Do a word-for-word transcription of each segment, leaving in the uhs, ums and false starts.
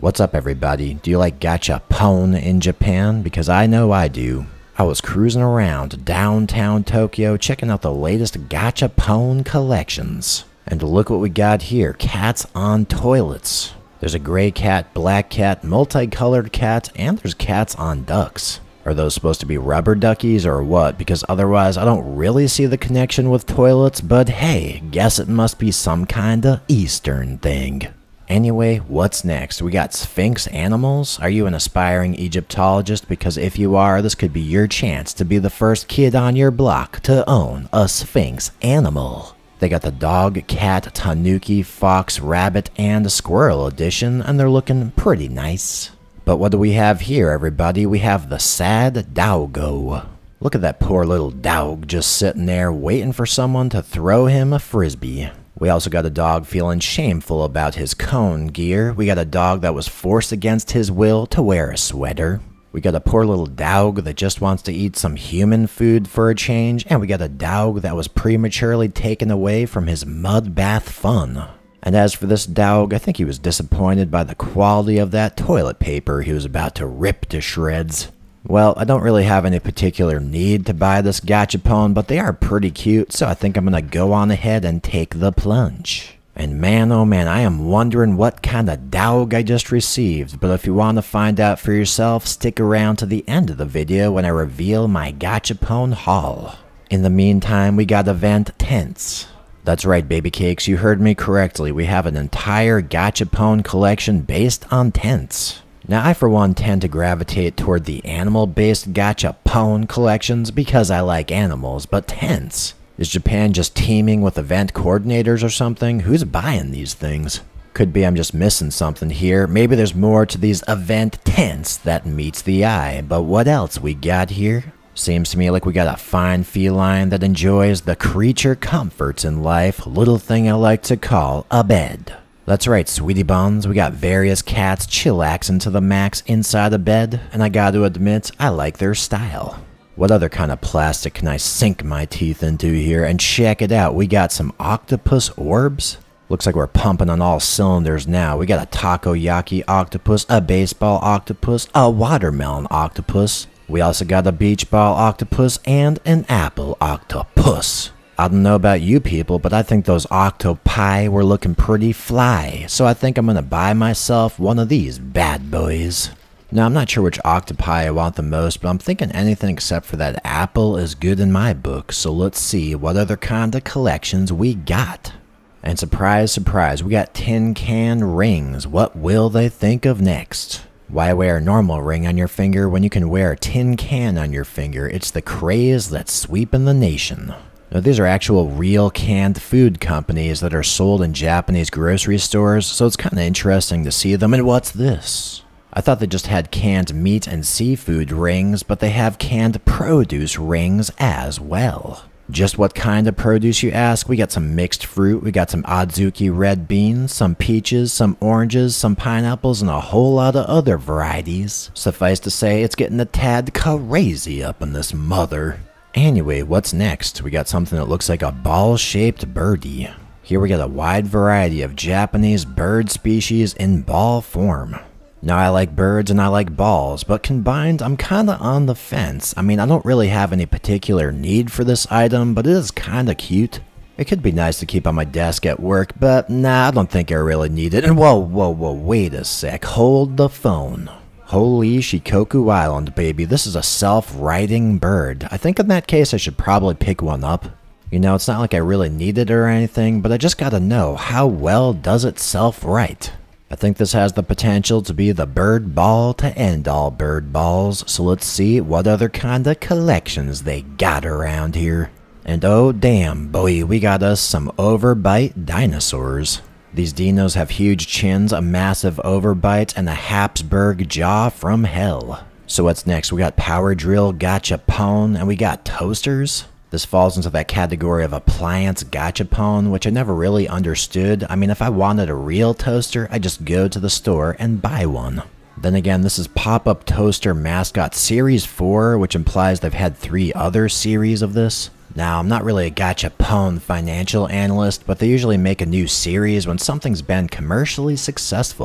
What's up everybody? Do you like Gachapon in Japan? Because I know I do. I was cruising around downtown Tokyo checking out the latest Gachapon collections. And look what we got here, cats on toilets. There's a gray cat, black cat, multicolored cat, and there's cats on ducks. Are those supposed to be rubber duckies or what? Because otherwise I don't really see the connection with toilets, but hey, guess it must be some kinda Eastern thing. Anyway, what's next? We got Sphinx animals. Are you an aspiring Egyptologist? Because if you are, this could be your chance to be the first kid on your block to own a Sphinx animal. They got the dog, cat, tanuki, fox, rabbit, and squirrel edition, and they're looking pretty nice. But what do we have here, everybody? We have the sad doggo. Look at that poor little dog just sitting there waiting for someone to throw him a frisbee. We also got a dog feeling shameful about his cone gear. We got a dog that was forced against his will to wear a sweater. We got a poor little dog that just wants to eat some human food for a change. And we got a dog that was prematurely taken away from his mud bath fun. And as for this dog, I think he was disappointed by the quality of that toilet paper he was about to rip to shreds. Well, I don't really have any particular need to buy this Gachapon, but they are pretty cute, so I think I'm gonna go on ahead and take the plunge. And man, oh man, I am wondering what kind of dog I just received, but if you want to find out for yourself, stick around to the end of the video when I reveal my Gachapon haul. In the meantime, we got event tents. That's right, baby cakes, you heard me correctly. We have an entire Gachapon collection based on tents. Now, I for one tend to gravitate toward the animal-based Gachapon collections because I like animals, but tents? Is Japan just teeming with event coordinators or something? Who's buying these things? Could be I'm just missing something here. Maybe there's more to these event tents that meets the eye, but what else we got here? Seems to me like we got a fine feline that enjoys the creature comforts in life, little thing I like to call a bed. That's right, sweetie buns, we got various cats chillaxing to the max inside a bed, and I gotta admit, I like their style. What other kind of plastic can I sink my teeth into here? And check it out, we got some octopus orbs. Looks like we're pumping on all cylinders now. We got a takoyaki octopus, a baseball octopus, a watermelon octopus. We also got a beach ball octopus and an apple octopus. I don't know about you people, but I think those octopi were looking pretty fly, so I think I'm gonna buy myself one of these bad boys. Now, I'm not sure which octopi I want the most, but I'm thinking anything except for that apple is good in my book, so let's see what other kind of collections we got. And surprise, surprise, we got tin can rings. What will they think of next? Why wear a normal ring on your finger when you can wear a tin can on your finger? It's the craze that's sweeping the nation. Now, these are actual real canned food companies that are sold in Japanese grocery stores, so it's kind of interesting to see them. And what's this? I thought they just had canned meat and seafood rings, but they have canned produce rings as well. Just what kind of produce, you ask? We got some mixed fruit, we got some adzuki red beans, some peaches, some oranges, some pineapples, and a whole lot of other varieties. Suffice to say, it's getting a tad crazy up in this mother. Anyway, what's next? We got something that looks like a ball-shaped birdie. Here we got a wide variety of Japanese bird species in ball form. Now, I like birds and I like balls, but combined, I'm kinda on the fence. I mean, I don't really have any particular need for this item, but it is kinda cute. It could be nice to keep on my desk at work, but nah, I don't think I really need it. And whoa, whoa, whoa, wait a sec, hold the phone. Holy Shikoku Island, baby, this is a self-writing bird. I think in that case I should probably pick one up. You know, it's not like I really need it or anything, but I just gotta know, how well does it self-write? I think this has the potential to be the bird ball to end all bird balls, so let's see what other kinda collections they got around here. And oh damn, boy, we got us some overbite dinosaurs. These dinos have huge chins, a massive overbite, and a Habsburg jaw from hell. So what's next? We got Power Drill Gachapon, and we got toasters. This falls into that category of appliance Gachapon, which I never really understood. I mean, if I wanted a real toaster, I'd just go to the store and buy one. Then again, this is Pop-Up Toaster Mascot Series four, which implies they've had three other series of this. Now, I'm not really a Gachapon financial analyst, but they usually make a new series when something's been commercially successful.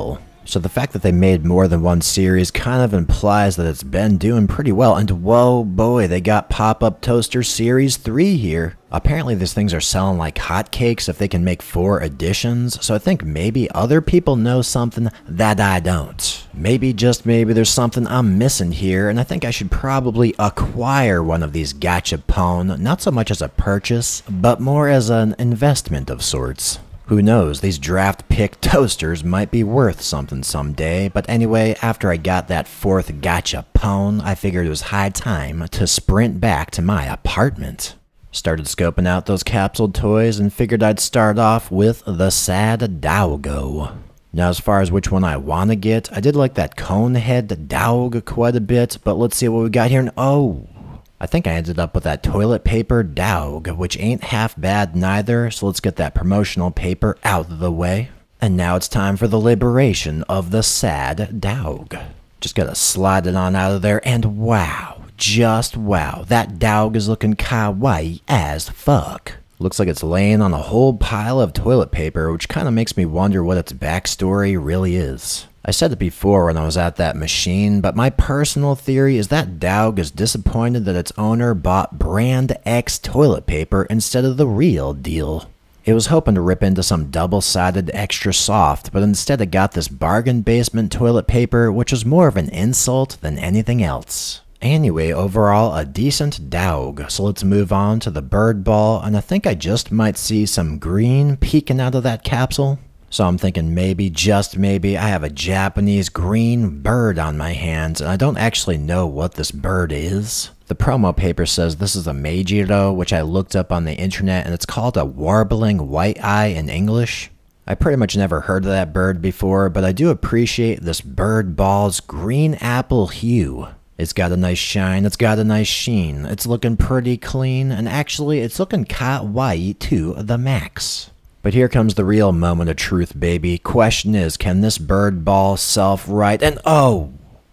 So the fact that they made more than one series kind of implies that it's been doing pretty well. And whoa boy, they got Pop-Up Toaster Series three here. Apparently these things are selling like hotcakes if they can make four editions. So I think maybe other people know something that I don't. Maybe, just maybe, there's something I'm missing here, and I think I should probably acquire one of these Gachapon, not so much as a purchase, but more as an investment of sorts. Who knows, these draft pick toasters might be worth something someday, but anyway, after I got that fourth Gachapon, I figured it was high time to sprint back to my apartment. Started scoping out those capsule toys and figured I'd start off with the Sad Doggo. Now as far as which one I want to get, I did like that cone head dog quite a bit, but let's see what we got here. And oh, I think I ended up with that toilet paper dog, which ain't half bad neither, so let's get that promotional paper out of the way. And now it's time for the liberation of the Sad Dog. Just gotta slide it on out of there, and wow, just wow, that dog is looking kawaii as fuck. Looks like it's laying on a whole pile of toilet paper, which kind of makes me wonder what its backstory really is. I said it before when I was at that machine, but my personal theory is that dog is disappointed that its owner bought brand X toilet paper instead of the real deal. It was hoping to rip into some double-sided extra soft, but instead it got this bargain basement toilet paper, which was more of an insult than anything else. Anyway, overall, a decent dog, so let's move on to the bird ball, and I think I just might see some green peeking out of that capsule. So I'm thinking maybe, just maybe, I have a Japanese green bird on my hands, and I don't actually know what this bird is. The promo paper says this is a Meijiro, which I looked up on the internet, and it's called a warbling white-eye in English. I pretty much never heard of that bird before, but I do appreciate this bird ball's green apple hue. It's got a nice shine, it's got a nice sheen, it's looking pretty clean, and actually it's looking kawaii to the max. But here comes the real moment of truth, baby. Question is, can this bird ball self-right? And oh,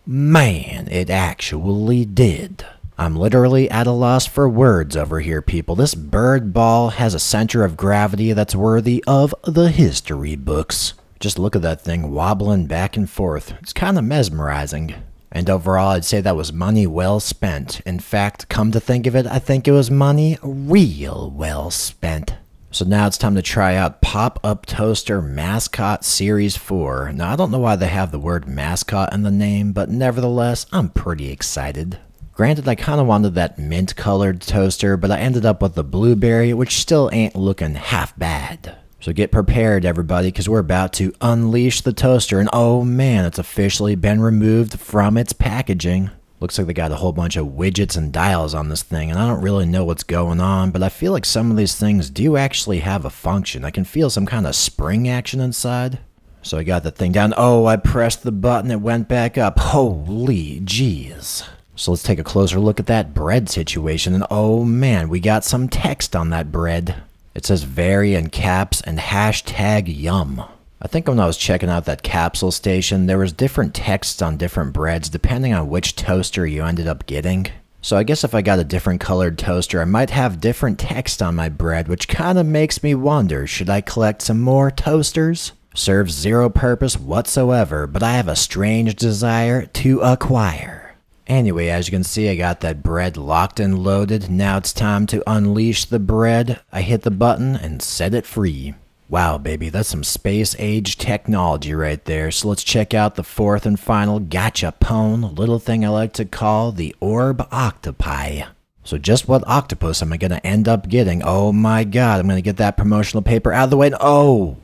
man, it actually did. I'm literally at a loss for words over here, people. This bird ball has a center of gravity that's worthy of the history books. Just look at that thing wobbling back and forth. It's kind of mesmerizing. And overall, I'd say that was money well spent. In fact, come to think of it, I think it was money real well spent. So now it's time to try out Pop-Up Toaster Mascot Series four. Now, I don't know why they have the word mascot in the name, but nevertheless, I'm pretty excited. Granted, I kind of wanted that mint-colored toaster, but I ended up with the blueberry, which still ain't looking half bad. So get prepared, everybody, because we're about to unleash the toaster, and oh man, it's officially been removed from its packaging. Looks like they got a whole bunch of widgets and dials on this thing, and I don't really know what's going on, but I feel like some of these things do actually have a function. I can feel some kind of spring action inside. So I got the thing down. Oh, I pressed the button, it went back up. Holy jeez. So let's take a closer look at that bread situation, and oh man, we got some text on that bread. It says very in caps and hashtag yum. I think when I was checking out that capsule station, there was different texts on different breads depending on which toaster you ended up getting. So I guess if I got a different colored toaster, I might have different text on my bread, which kind of makes me wonder, should I collect some more toasters? Serves zero purpose whatsoever, but I have a strange desire to acquire. Anyway, as you can see, I got that bread locked and loaded. Now it's time to unleash the bread. I hit the button and set it free. Wow, baby, that's some space-age technology right there. So let's check out the fourth and final Gachapon, little thing I like to call the Orb Octopi. So just what octopus am I going to end up getting? Oh my god, I'm going to get that promotional paper out of the way. And oh,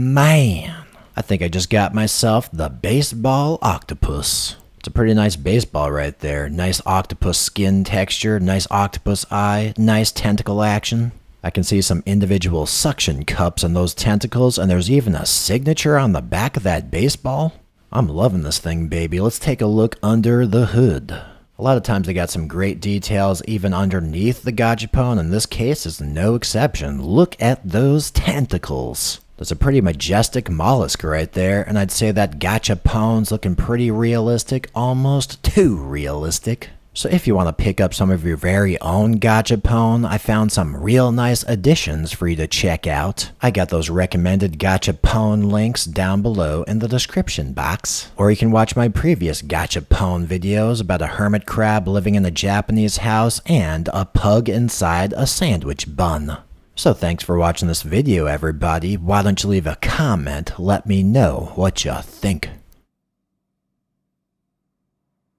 man. I think I just got myself the baseball octopus. It's a pretty nice baseball right there. Nice octopus skin texture, nice octopus eye, nice tentacle action. I can see some individual suction cups on those tentacles, and there's even a signature on the back of that baseball. I'm loving this thing, baby. Let's take a look under the hood. A lot of times they got some great details even underneath the Gachapon. In this case, is no exception. Look at those tentacles. That's a pretty majestic mollusk right there, and I'd say that Gachapon's looking pretty realistic, almost too realistic. So if you want to pick up some of your very own Gachapon, I found some real nice additions for you to check out. I got those recommended Gachapon links down below in the description box. Or you can watch my previous Gachapon videos about a hermit crab living in a Japanese house and a pug inside a sandwich bun. So thanks for watching this video, everybody. Why don't you leave a comment, let me know what you think.